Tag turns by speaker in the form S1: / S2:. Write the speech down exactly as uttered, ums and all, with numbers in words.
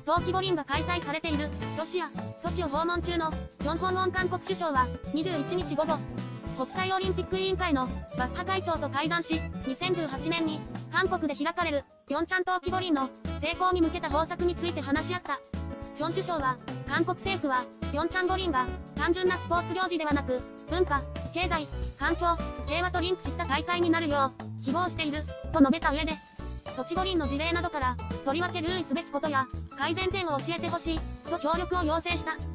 S1: 冬季五輪が開催されているロシア・ソチを訪問中のチョン・ホンウォン韓国首相はにじゅういちにち午後、国際オリンピック委員会のバッハ会長と会談し、にせんじゅうはちねんに韓国で開かれるピョンチャン冬季五輪の成功に向けた方策について話し合った。チョン首相は、韓国政府はピョンチャン五輪が単純なスポーツ行事ではなく、文化、経済、環境、平和とリンクした大会になるよう希望していると述べた上で、ソチ五輪の事例などからとりわけ留意すべきことや改善点を教えてほしいと協力を要請した。